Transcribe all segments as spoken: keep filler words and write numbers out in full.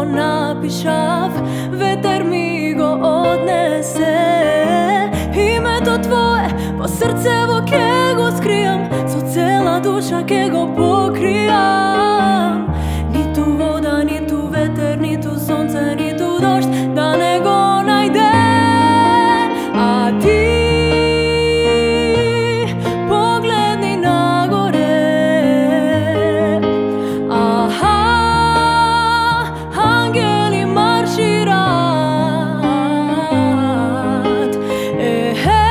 go napišav, veter mi go odnese. Ime to tvoje, po srcevo ke go skrijam, so cela duša ke go pokrijam. Ni tu voda, ni tu veter, ni tu sonce, ni tu došt, da ne go najde. A ti pogledni na gore. Aha, angeli marširat. Ehe,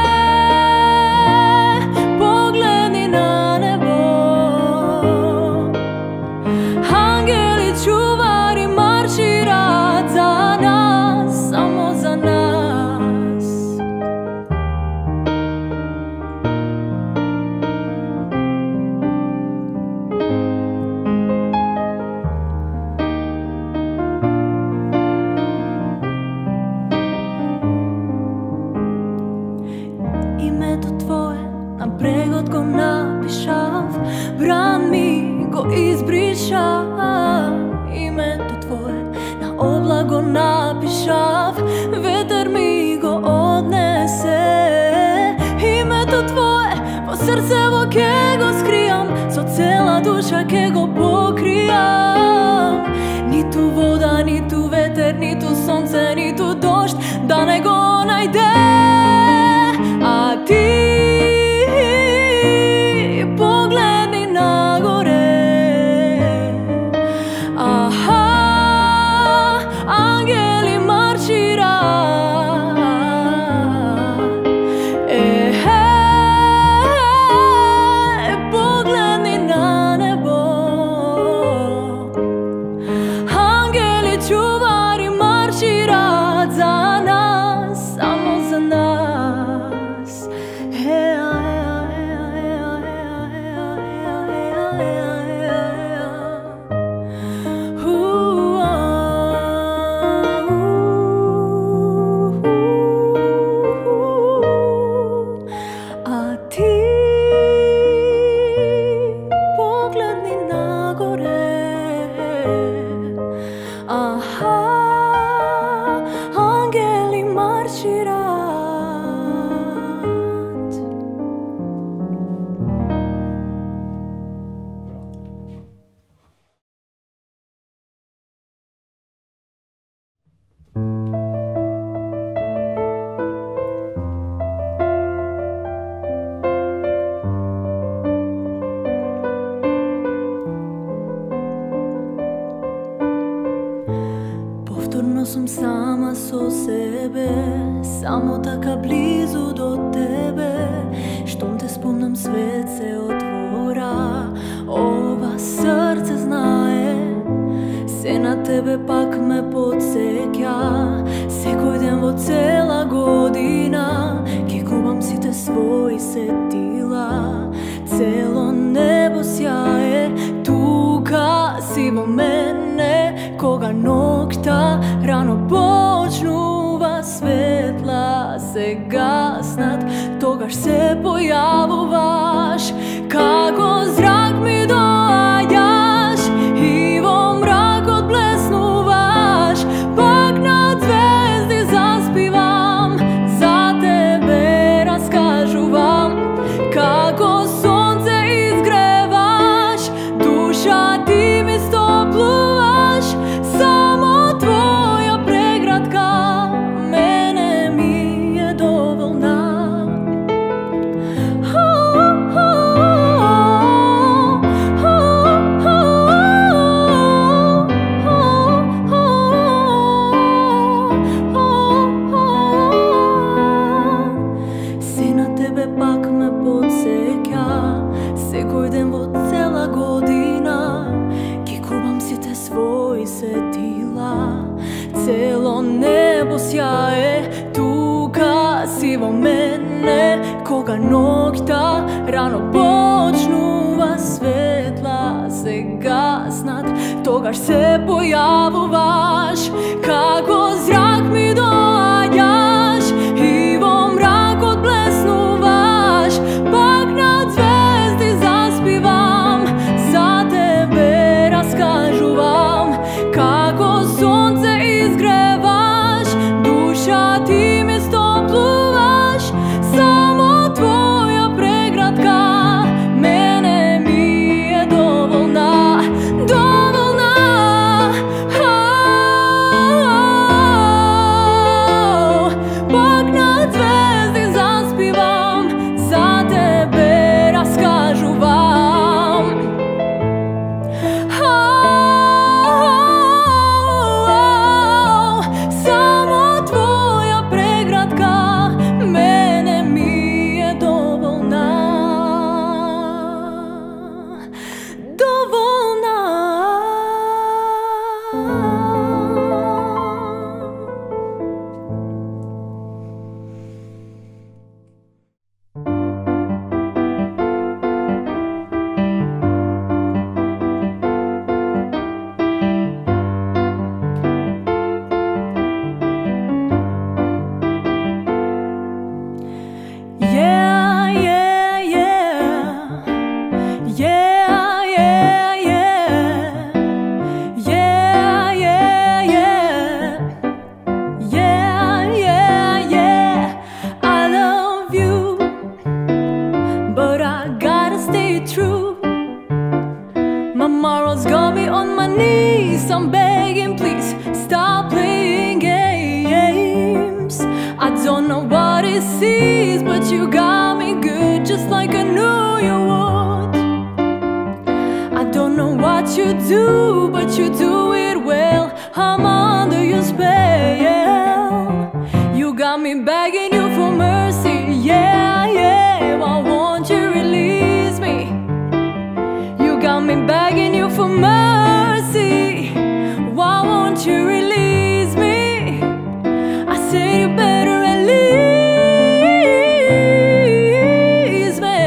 pogledni na nebo. Angeli čuvari marširat za nas, samo za nas. Ime to tvoje, na pregod go napišav, bran mi go izbrišav. Ime to tvoje, na oblak go napišav, veter mi go odnese. Ime to tvoje, po srcevo ke go skrijam, so cela duša ke go pokrijam. Ni tu voda, ni tu veter, ni tu sonce, ni tu došt, da ne go najde. A ti pogledni na gore. Aha, angeli marširat. Ehe, pogledni na nebo. Angeli čuvari marširat za nas, samo za nas. A ti pogledni na gore. Aha, angeli marširat. Повторно съм сама со себе, само така близо до тебе. Щом те спомнам, свет се отвора. Ова сърце знае, се на тебе пак ме подсеќа. Секој ден во цела година ке губам сите свои сетила. Цело небо сјае, тука си во мене. Кога ноќта рано почнува, светла се гаснат, тогаш се појавуваш. Како зрак ми доаѓаш и во мракот блеснуваш. Пак над звезди заспивам, за тебе раскажувам. Како сонце изгреваш, душа ти ми стоплуваш. Само твоја преградка мене ми е доволна. Се на тебе пак ме подсеќа, секој ден во цела година ки губам сите свои сетила. Цело небо сјае, тука си во мене. Кога ноќта рано почнува, светла се гаснат, тогаш се појавуваш. Како зрак ми доаѓаш и во мракот блеснуваш. Пак над звезди заспивам, за тебе раскажувам. Како Yes, I'm begging, please stop playing games. I don't know what it is, but you got me good, just like I knew you would. I don't know what you do, but you do it well. I'm under your spell. You got me begging you for mercy, yeah, yeah. Why won't you release me? You got me begging you for mercy. Why won't you release me? I said you better release me.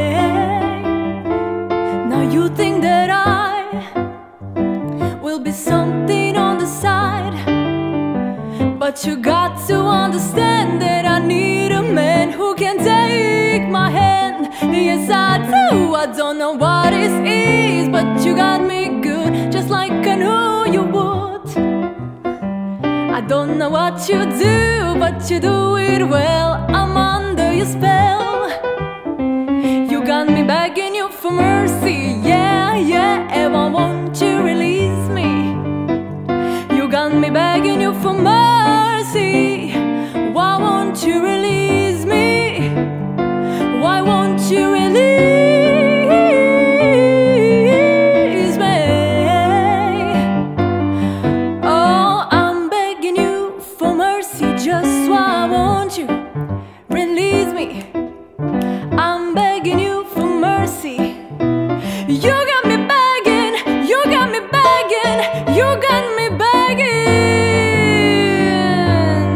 Now you think that I will be something on the side, but you got to understand that I need a man who can take my hand. Yes, I do. I don't know what it is, but you got me good, just like I knew you would. I don't know what you do, but you do it well. I'm under your spell. You got me begging you for mercy, yeah, yeah. Why won't you release me? You got me begging you for mercy. Why won't you release me? Why won't you release me? Oh, I'm begging you for mercy, just why won't you release me? I'm begging you for mercy. You got me begging, you got me begging, you got me begging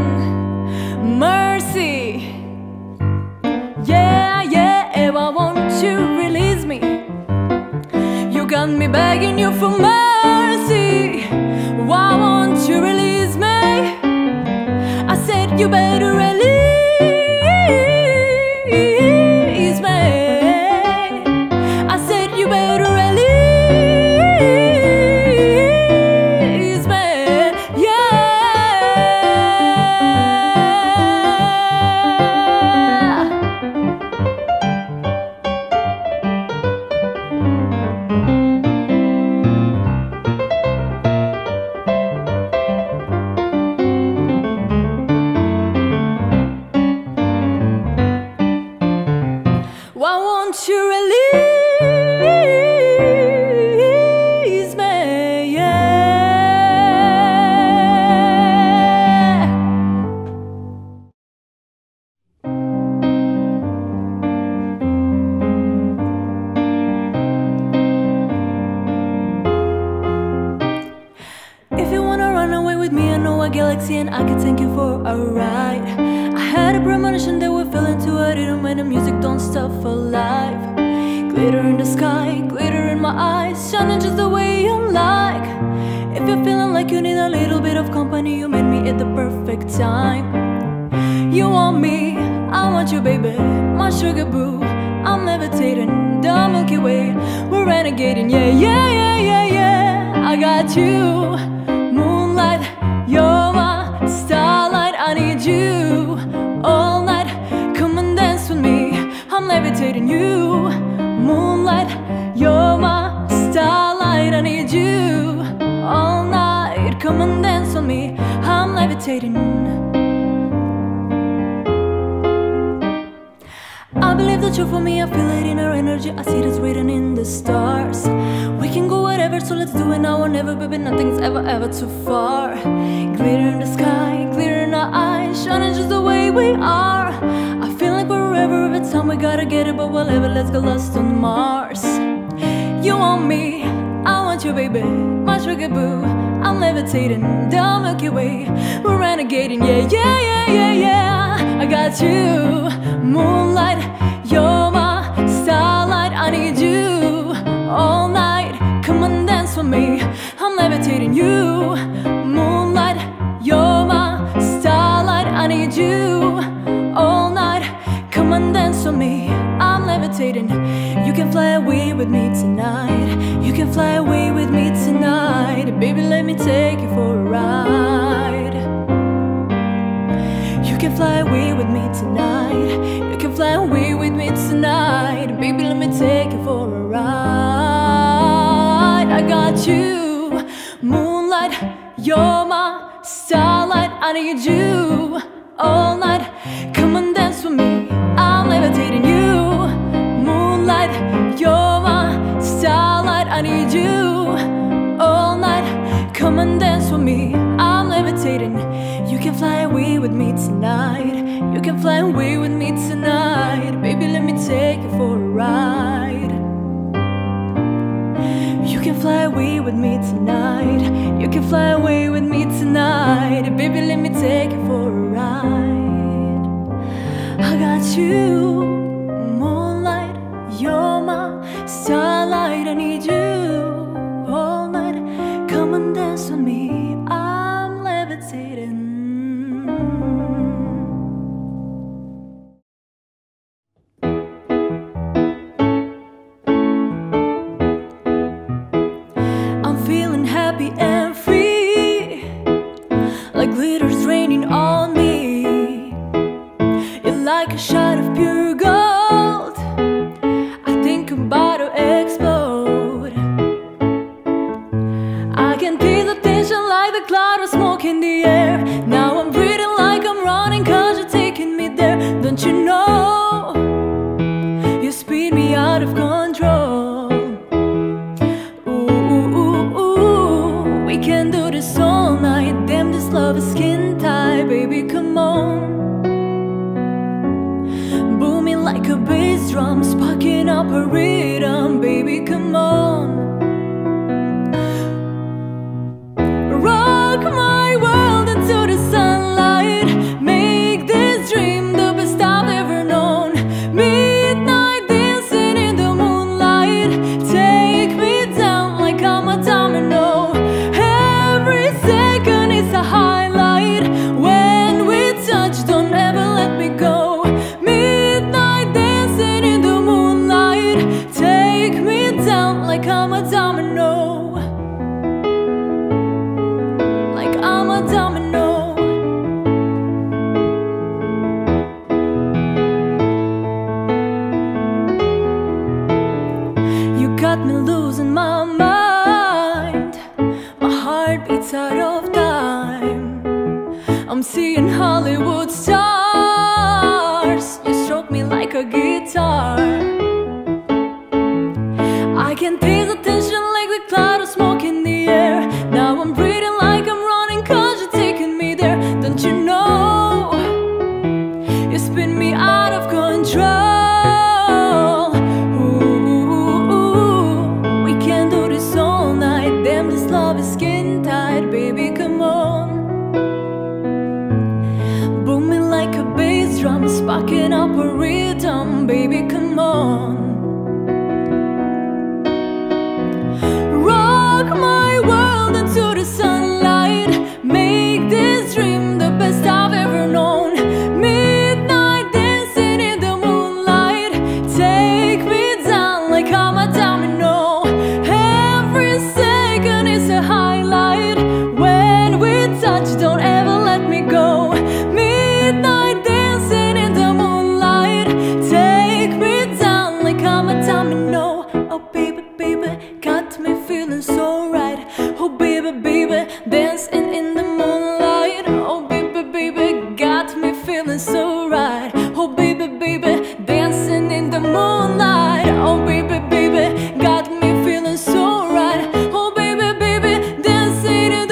mercy. Yeah, yeah, why won't you release me? You got me begging you for mercy. Why won't you release me? I said you better release me. I said you better release me. Yeah. Why won't you release me? Yeah. If you wanna run away with me, I know a galaxy and I can take you for a ride. I had a premonition that we're feeling too hard, and when the music don't stop for life. Glitter in the sky, glitter in my eyes, shining just the way you like. If you're feeling like you need a little bit of company, you met me at the perfect time. You want me, I want you, baby, my sugar boo. I'm levitating, the Milky Way, we're renegading, yeah, yeah, yeah, yeah, yeah. I got you, moonlight, you're my starlight. I need you all night, come and dance with me. I'm levitating you, moonlight, you're my starlight. I need you all night, come and dance with me. I'm levitating. I believe the truth for me, I feel it in our energy. I see this written in the stars. We can go whatever, so let's do it now or never, baby. Nothing's ever, ever too far. Glitter in the sky, glitter in our eyes, shining just the way we are. I feel like wherever every time we gotta get it, but whatever, let's get lost on Mars. You want me, I want you, baby, my sugar boo. I'm levitating, the Milky Way, we're renegading, yeah, yeah, yeah, yeah, yeah. I got you, moonlight, you're my starlight. I need you all night, come and dance with me. I'm levitating you, moonlight, you're my starlight. I need you all night, come and dance with me. I'm levitating. You can fly away with me tonight. You can fly away with me tonight. Baby, let me take you for a ride. You can fly away with me tonight. You can fly away with me tonight. Baby, let me take you for a ride. I got you, moonlight. Moonlight, you're my starlight. I need you all night. Come and dance with me, I'm levitating you. Moonlight, you're my starlight. I need you all night. Come and dance with me, I'm levitating. You can fly away with me tonight. You can fly away with me tonight. Baby, let me take you for a ride. You can fly away with me tonight. You can fly away with me tonight. Baby, let me take you for a ride. I got you, moonlight, you're my starlight. I need you all night. Come and dance with me, I'm levitating. Feeling happy and free, like glitter's raining on me. You're like a shot of pure gold. I think I'm about to explode. I can taste the tension like the cloud of smoke in the air. Now I'm breathing like I'm running, cause you're taking me there. Don't you know, you speed me out of control. Love is skin tight, baby, come on. Booming like a bass drum, sparking up a rhythm, baby, come on. Rock my world into the sunlight. Make this dream the best I've ever known. Midnight dancing in the moonlight. Take me down like I'm a domino. Every second is a highlight. When we touch, don't ever let me go. Midnight dancing in the moonlight. Take me down like I'm a domino. Like I'm a domino. You got me losing my mind. My heart beats out of time. I'm seeing Hollywood stars. You stroke me like a guitar. I can taste the tension like the cloud of smoke in the air. Now I'm breathing like I'm running, cause you're taking me there. Don't you know, you spin me out of control. Ooh, we can do this all night. Damn, this love is skin tight, baby, come on. Booming like a bass drum, sparking up a rhythm, baby, come on. Rock my world into the sunlight. Make this dream the best I've ever known. Midnight dancing in the moonlight. Take me down like I'm a domino. Every second is a highlight. When we touch, don't ever let me go. Midnight dancing in the moonlight. Take me down like I'm a domino. Oh baby, baby, got me feeling so right. Oh baby, baby, dancing in the moonlight. Oh baby, baby, got me feeling so right. Oh baby, baby, dancing in the moonlight. Oh baby, baby, got me feeling so right. Oh baby, baby, dancing in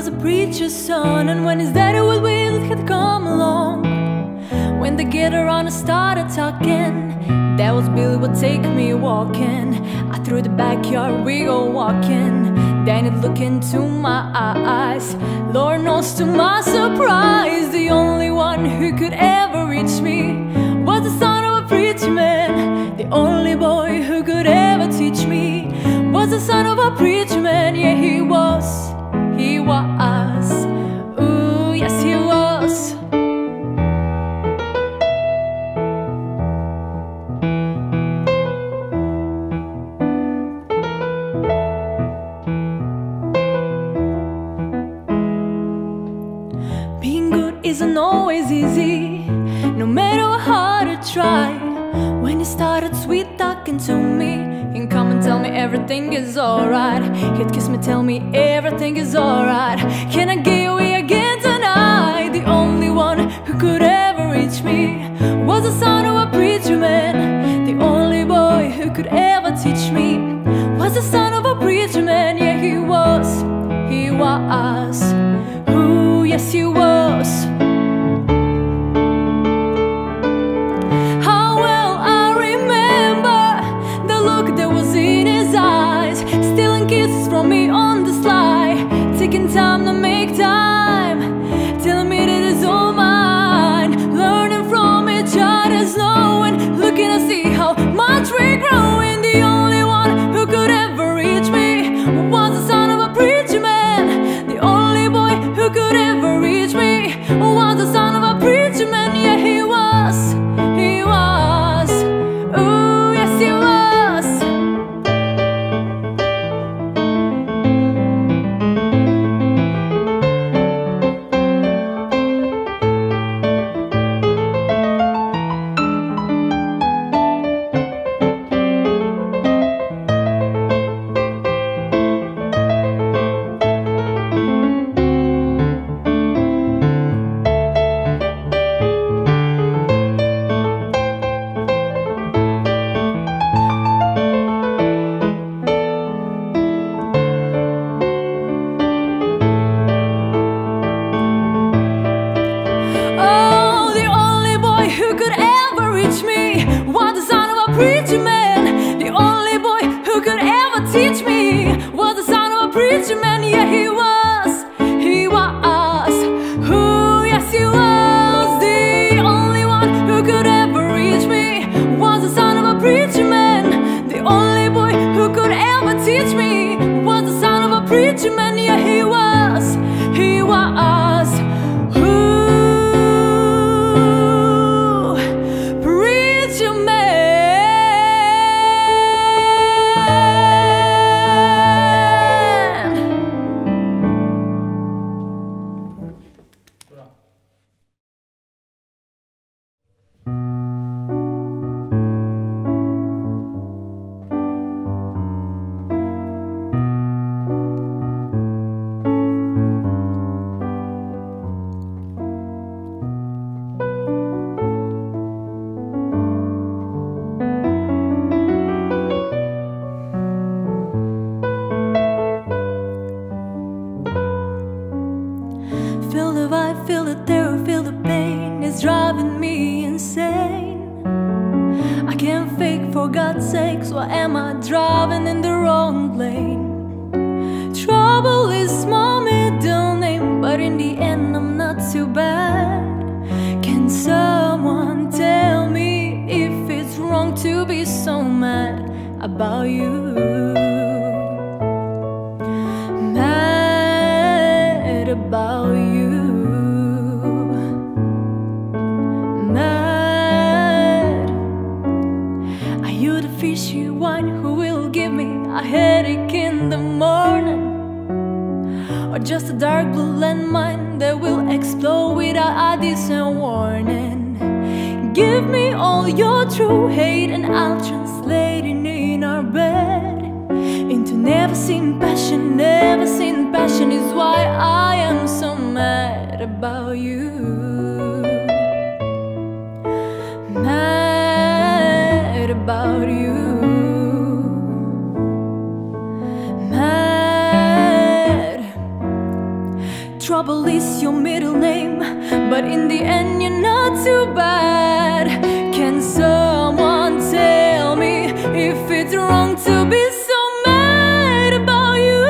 was a preacher's son, and when his daddy with wheels had come along, when they get around and started talking, that was Billy would take me walking. I through the backyard we go walking. Then he'd look into my eyes. Lord knows to my surprise, the only one who could ever reach me was the son of a preacher man. The only boy who could ever teach me was the son of a preacher man. Yeah, he was, he was, ooh, yes he was. Being good isn't always easy, no matter how hard I try. When he started sweet talking to me, he'd come and tell me everything is alright. He'd kiss me, tell me everything is alright. Can I get away again tonight? The only one who could ever reach me was the son of a preacher man. The only boy who could ever teach me was the son of a preacher man. Yeah, he was, he was, ooh, yes he was. How well I remember the look that was in his eyes, stealing kisses from me on the sly, taking time to make time, telling me that it's all mine, learning from each other's knowing, looking to see how much we're growing. The only one who could ever reach me was the son of a preacher man. The only boy who could ever reach me was the son of a preacher man. Yeah, he was, he was, ooh, yes he was. Preacher man, the only boy who could ever teach me was the son of a preacher man. Yeah, he was, he was, ooh, yes he was. The only one who could ever reach me was the son of a preacher man. The only boy who could ever teach me was the son of a preacher man. Yeah, he was, he was, ooh, preacher man. Feel the vibe, feel the terror, feel the pain. It's driving me insane. I can't fake, for God's sakes. Why am I driving in the wrong lane? Trouble is my middle name, but in the end I'm not too bad. Can someone tell me if it's wrong to be so mad about you? Mad about you. Fishy wine who will give me a headache in the morning, or just a dark blue landmine that will explode without a decent warning. Give me all your true hate and I'll translate it in our bed into never seen passion. Never seen passion is why I am so mad about you. Mad about you. Mad. Trouble is your middle name, but in the end you're not too bad. Can someone tell me if it's wrong to be so mad about you?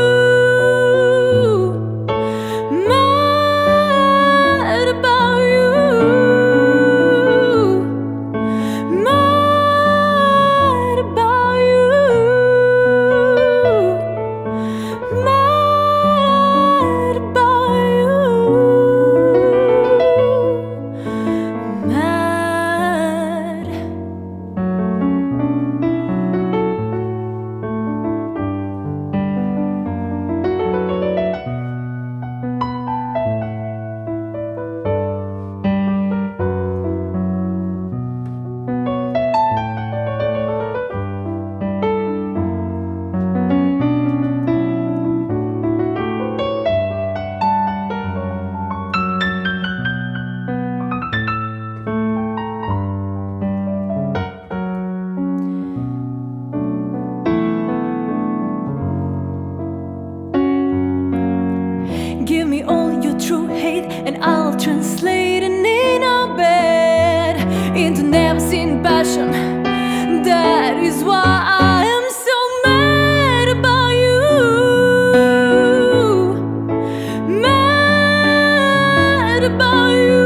Mad about you. Mad about you. Mad about you. Mad. Give me all your true hate and I'll translate it in a bed into never seen passion. That is why I am so mad about you. Mad about you.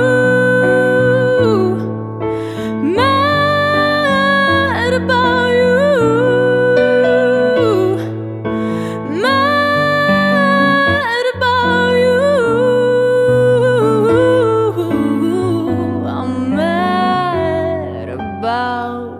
Mad about you. Mad about you. I'm mad about.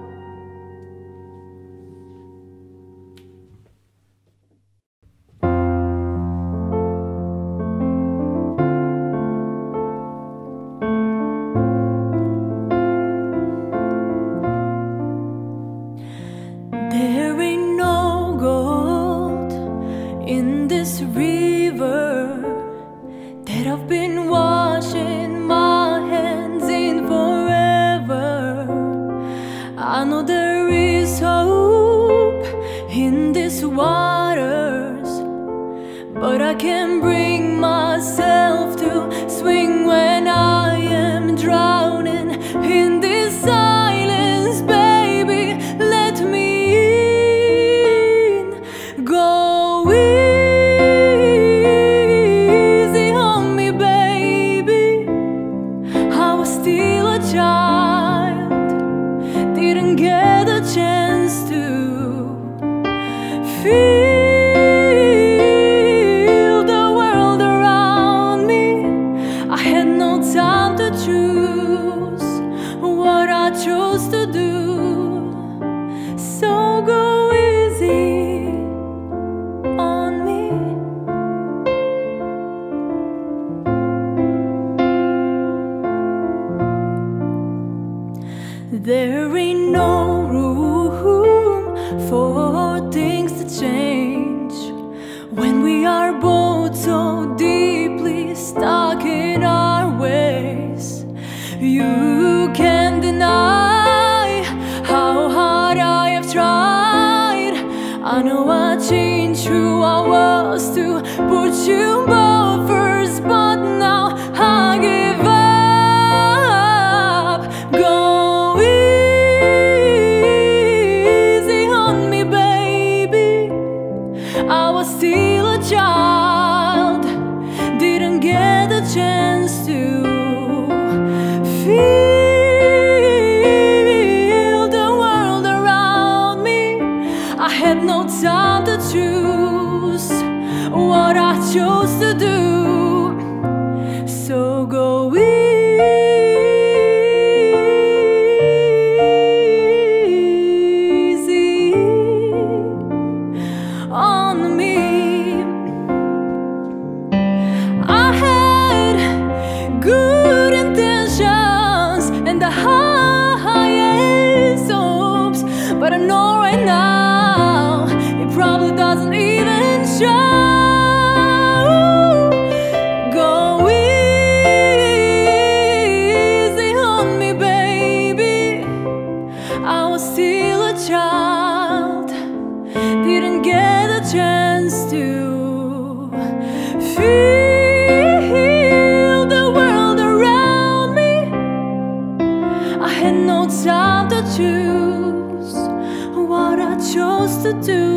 There ain't no gold in this river that I've been washing my hands in forever. I know there is hope in these waters, but I can't bring myself to swing when I am drowning in this silence. Baby, let me in. Go easy on me, baby. I was still a child, didn't get a chance to feel the world around me. I had no time to choose what I chose to do. So go easy on me. There ain't no room for things to change when we are both so deeply stuck in our ways. You can't deny how hard I have tried. I know I changed who I was to put you both first, but now I give up. Go easy on me, baby. I was still a child, didn't get a chance to feel the world around me. I had no time to choose what I chose to do. So go easy on me. I had good intentions and the highest hopes, but I know right now it probably doesn't even show. supposed to do.